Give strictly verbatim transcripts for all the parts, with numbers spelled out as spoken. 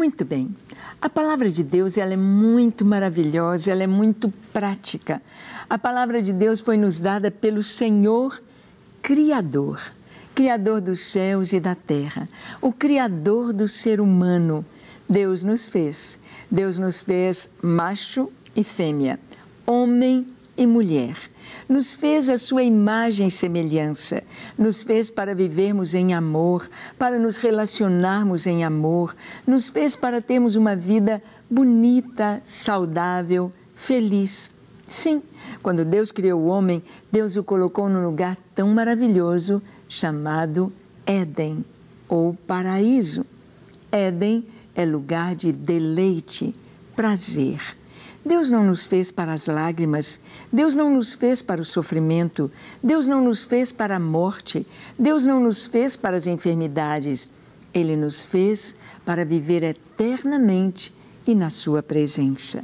Muito bem. A palavra de Deus, ela é muito maravilhosa, ela é muito prática. A palavra de Deus foi nos dada pelo Senhor Criador, Criador dos céus e da terra, o Criador do ser humano. Deus nos fez. Deus nos fez macho e fêmea, homem e mulher. Nos fez a sua imagem e semelhança, nos fez para vivermos em amor, para nos relacionarmos em amor, nos fez para termos uma vida bonita, saudável, feliz. Sim, quando Deus criou o homem, Deus o colocou num lugar tão maravilhoso chamado Éden, ou paraíso. Éden é lugar de deleite, prazer. Deus não nos fez para as lágrimas, Deus não nos fez para o sofrimento, Deus não nos fez para a morte, Deus não nos fez para as enfermidades. Ele nos fez para viver eternamente e na sua presença.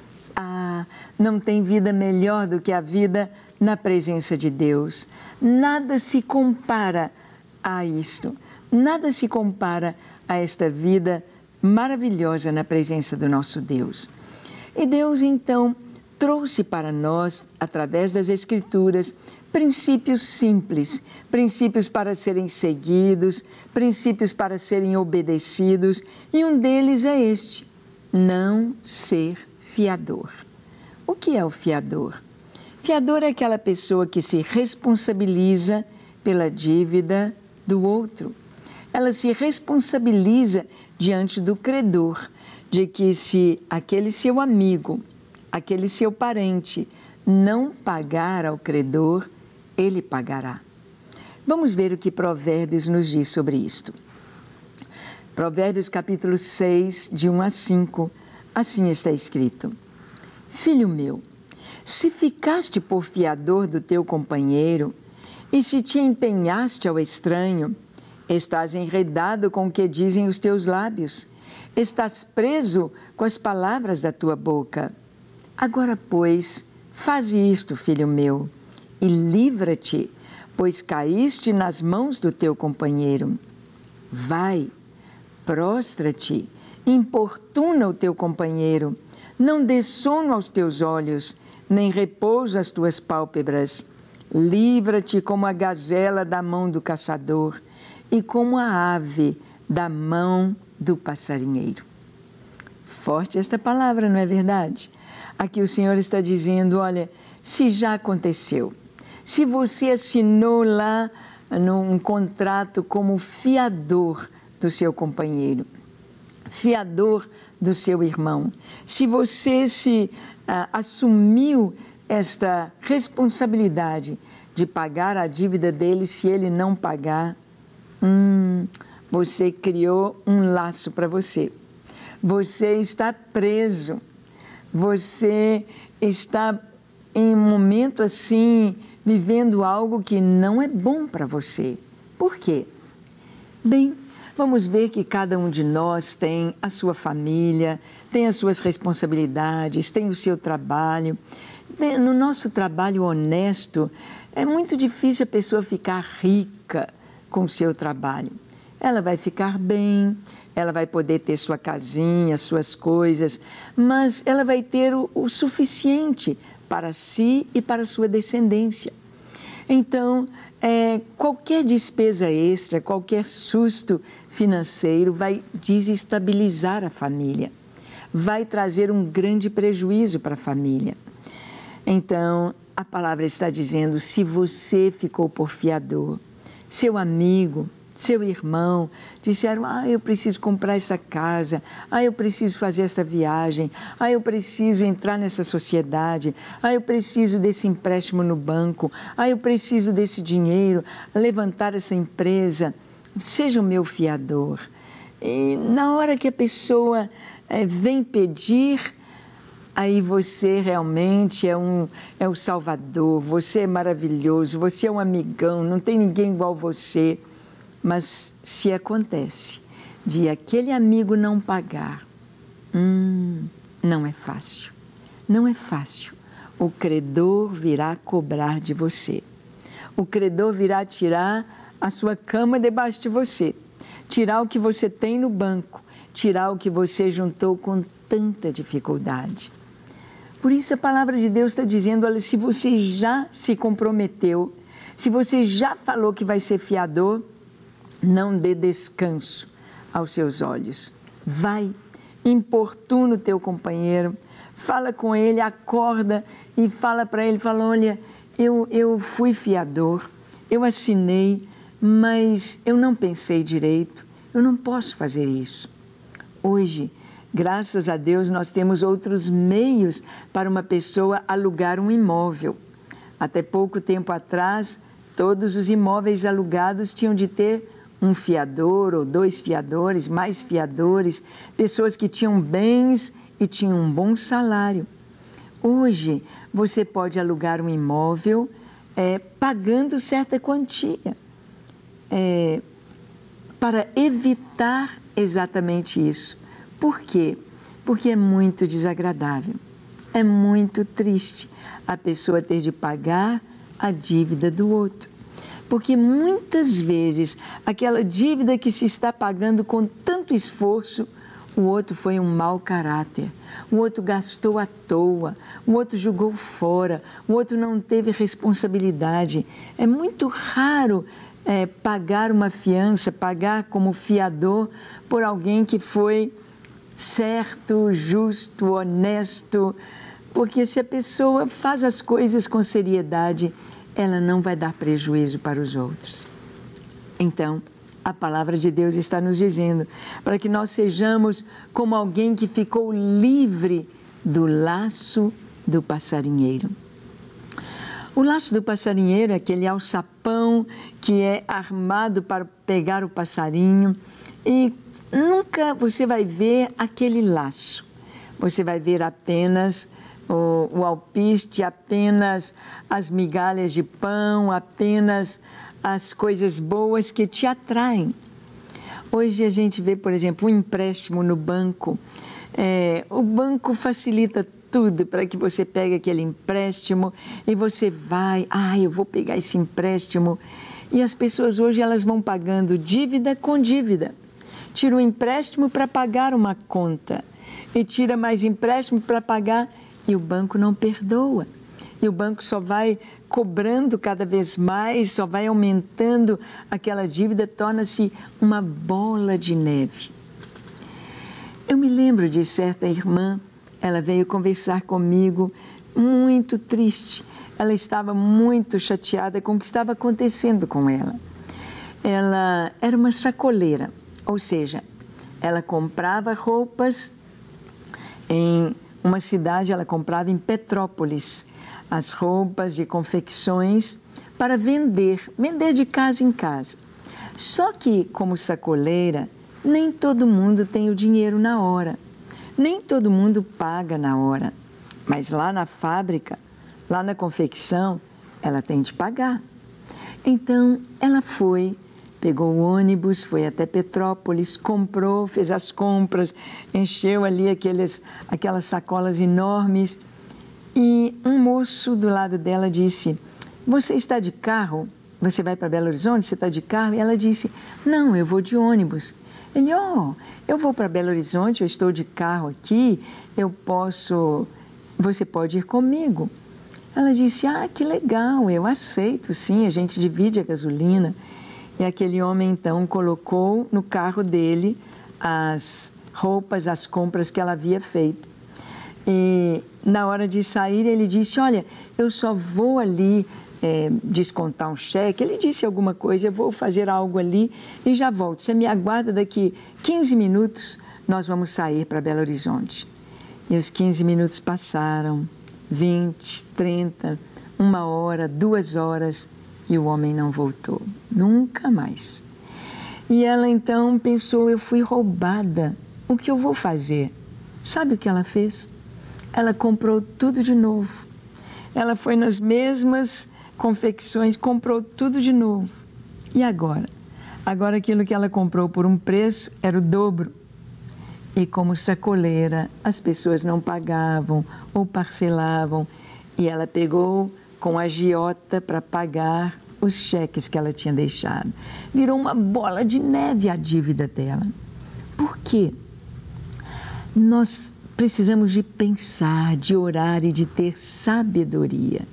Ah, não tem vida melhor do que a vida na presença de Deus. Nada se compara a isto, nada se compara a esta vida maravilhosa na presença do nosso Deus. E Deus, então, trouxe para nós, através das Escrituras, princípios simples, princípios para serem seguidos, princípios para serem obedecidos, e um deles é este: não ser fiador. O que é o fiador? Fiador é aquela pessoa que se responsabiliza pela dívida do outro. Ela se responsabiliza diante do credor, de que se aquele seu amigo, aquele seu parente não pagar ao credor, ele pagará. Vamos ver o que Provérbios nos diz sobre isto. Provérbios capítulo seis, de um a cinco, assim está escrito: Filho meu, se ficaste por fiador do teu companheiro, e se te empenhaste ao estranho, estás enredado com o que dizem os teus lábios, estás preso com as palavras da tua boca. Agora, pois, faze isto, filho meu, e livra-te, pois caíste nas mãos do teu companheiro. Vai, prostra-te, importuna o teu companheiro, não dê sono aos teus olhos, nem repouso às tuas pálpebras. Livra-te como a gazela da mão do caçador e como a ave da mão do passarinheiro. Forte esta palavra, não é verdade? Aqui o Senhor está dizendo, olha, se já aconteceu, se você assinou lá num contrato como fiador do seu companheiro, fiador do seu irmão, se você se ah, assumiu esta responsabilidade de pagar a dívida dele, se ele não pagar, hum, você criou um laço para você. Você está preso. Você está em um momento assim, vivendo algo que não é bom para você. Por quê? Bem, vamos ver que cada um de nós tem a sua família, tem as suas responsabilidades, tem o seu trabalho. No nosso trabalho honesto, é muito difícil a pessoa ficar rica com o seu trabalho. Ela vai ficar bem, ela vai poder ter sua casinha, suas coisas, mas ela vai ter o, o suficiente para si e para a sua descendência. Então, é, qualquer despesa extra, qualquer susto financeiro vai desestabilizar a família, vai trazer um grande prejuízo para a família. Então, a palavra está dizendo, se você ficou por fiador, seu amigo, seu irmão, disseram, ah, eu preciso comprar essa casa, ah, eu preciso fazer essa viagem, ah, eu preciso entrar nessa sociedade, ah, eu preciso desse empréstimo no banco, ah, eu preciso desse dinheiro, levantar essa empresa, seja o meu fiador. E na hora que a pessoa é, vem pedir, aí você realmente é, um, é o salvador, você é maravilhoso, você é um amigão, não tem ninguém igual você. Mas se acontece de aquele amigo não pagar, hum, não é fácil, não é fácil. O credor virá cobrar de você. O credor virá tirar a sua cama debaixo de você, tirar o que você tem no banco tirar o que você juntou com tanta dificuldade. Por isso a palavra de Deus está dizendo, olha, se você já se comprometeu, se você já falou que vai ser fiador, não dê descanso aos seus olhos. Vai, importuna o teu companheiro, fala com ele, acorda e fala para ele, fala, olha, eu, eu fui fiador, eu assinei, mas eu não pensei direito, eu não posso fazer isso. Hoje, graças a Deus, nós temos outros meios para uma pessoa alugar um imóvel. Até pouco tempo atrás, todos os imóveis alugados tinham de ter um fiador ou dois fiadores, mais fiadores, pessoas que tinham bens e tinham um bom salário. Hoje, você pode alugar um imóvel é, pagando certa quantia, é, para evitar exatamente isso. Por quê? Porque é muito desagradável, é muito triste a pessoa ter de pagar a dívida do outro. Porque muitas vezes aquela dívida que se está pagando com tanto esforço, o outro foi um mau caráter, o outro gastou à toa, o outro jogou fora, o outro não teve responsabilidade. É muito raro é, pagar uma fiança, pagar como fiador por alguém que foi certo, justo, honesto, porque se a pessoa faz as coisas com seriedade, ela não vai dar prejuízo para os outros. Então, a palavra de Deus está nos dizendo para que nós sejamos como alguém que ficou livre do laço do passarinheiro. O laço do passarinheiro é aquele alçapão que é armado para pegar o passarinho e nunca você vai ver aquele laço. Você vai ver apenas o, o alpiste, apenas as migalhas de pão, apenas as coisas boas que te atraem. Hoje a gente vê, por exemplo, um empréstimo no banco. É, o banco facilita tudo para que você pegue aquele empréstimo e você vai, ah, eu vou pegar esse empréstimo. E as pessoas hoje elas vão pagando dívida com dívida. Tira um empréstimo para pagar uma conta e tira mais empréstimo para pagar e o banco não perdoa. E o banco só vai cobrando cada vez mais, só vai aumentando aquela dívida, torna-se uma bola de neve. Eu me lembro de certa irmã, ela veio conversar comigo, muito triste. Ela estava muito chateada com o que estava acontecendo com ela. Ela era uma sacoleira, ou seja, ela comprava roupas em uma cidade, ela comprava em Petrópolis, as roupas de confecções para vender, vender de casa em casa. Só que, como sacoleira, nem todo mundo tem o dinheiro na hora, nem todo mundo paga na hora, mas lá na fábrica, lá na confecção, ela tem de pagar. Então, ela foi, pegou o ônibus, foi até Petrópolis, comprou, fez as compras, encheu ali aqueles, aquelas sacolas enormes. E um moço do lado dela disse, você está de carro? Você vai para Belo Horizonte? Você está de carro? E ela disse, não, eu vou de ônibus. Ele, ó, oh, eu vou para Belo Horizonte, eu estou de carro aqui, eu posso, você pode ir comigo. Ela disse, ah, que legal, eu aceito, sim, a gente divide a gasolina. E aquele homem, então, colocou no carro dele as roupas, as compras que ela havia feito. E na hora de sair, ele disse, olha, eu só vou ali é, descontar um cheque. Ele disse alguma coisa, eu vou fazer algo ali e já volto. Você me aguarda daqui quinze minutos, nós vamos sair para Belo Horizonte. E os quinze minutos passaram, vinte, trinta, uma hora, duas horas, e o homem não voltou, nunca mais. E ela então pensou, eu fui roubada, o que eu vou fazer? Sabe o que ela fez? Ela comprou tudo de novo. Ela foi nas mesmas confecções, comprou tudo de novo. E agora? Agora aquilo que ela comprou por um preço era o dobro. E como sacoleira, as pessoas não pagavam ou parcelavam. E ela pegou com a agiota para pagar os cheques que ela tinha deixado. Virou uma bola de neve a dívida dela. Por quê? nós precisamos de pensar, de orar e de ter sabedoria.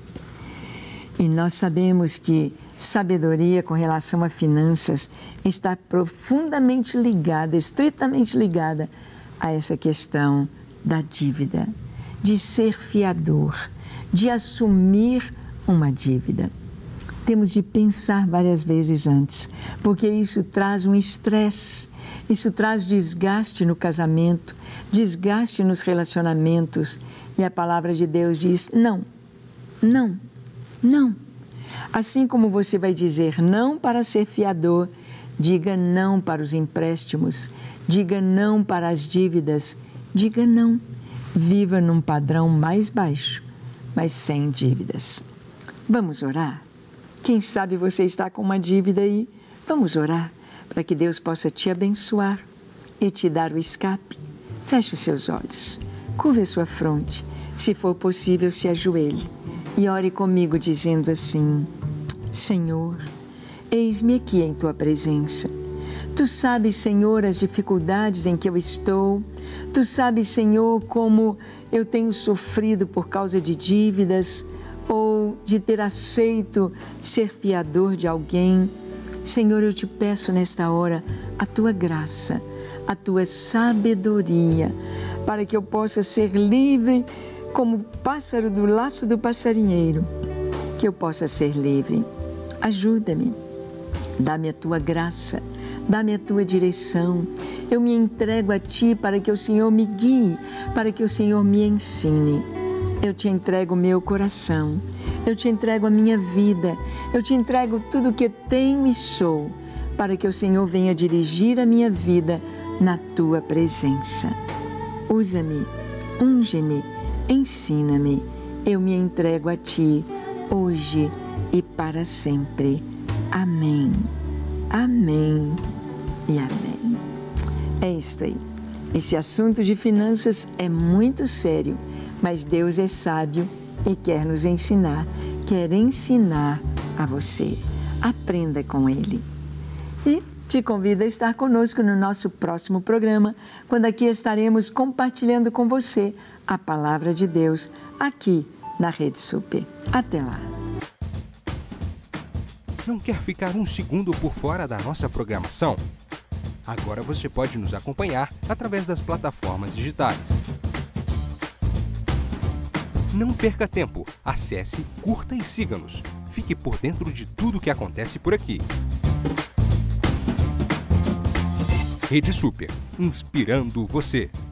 E nós sabemos que sabedoria com relação a finanças está profundamente ligada, estritamente ligada a essa questão da dívida, de ser fiador, de assumir uma dívida. Temos de pensar várias vezes antes, porque isso traz um estresse, isso traz desgaste no casamento, desgaste nos relacionamentos. E a palavra de Deus diz: não, não, não. Assim como você vai dizer não para ser fiador, diga não para os empréstimos, diga não para as dívidas, diga não. Viva num padrão mais baixo, mas sem dívidas. Vamos orar? Quem sabe você está com uma dívida aí? Vamos orar para que Deus possa te abençoar e te dar o escape. Feche os seus olhos, curve a sua fronte. Se for possível, se ajoelhe e ore comigo dizendo assim: Senhor, eis-me aqui em Tua presença. Tu sabes, Senhor, as dificuldades em que eu estou. Tu sabes, Senhor, como eu tenho sofrido por causa de dívidas ou de ter aceito ser fiador de alguém. Senhor, eu te peço nesta hora a Tua graça, a Tua sabedoria, para que eu possa ser livre como pássaro do laço do passarinheiro, que eu possa ser livre. Ajuda-me, dá-me a Tua graça, dá-me a Tua direção. Eu me entrego a Ti para que o Senhor me guie, para que o Senhor me ensine. Eu te entrego o meu coração, eu te entrego a minha vida, eu te entrego tudo o que tenho e sou, para que o Senhor venha dirigir a minha vida na Tua presença. Usa-me, unge-me, ensina-me, eu me entrego a Ti, hoje e para sempre. Amém, amém e amém. É isto aí. Esse assunto de finanças é muito sério, mas Deus é sábio e quer nos ensinar, quer ensinar a você. Aprenda com Ele. E te convido a estar conosco no nosso próximo programa, quando aqui estaremos compartilhando com você a Palavra de Deus, aqui na Rede Super. Até lá! Não quer ficar um segundo por fora da nossa programação? Agora você pode nos acompanhar através das plataformas digitais. Não perca tempo, acesse, curta e siga-nos. Fique por dentro de tudo o que acontece por aqui. Rede Super, inspirando você.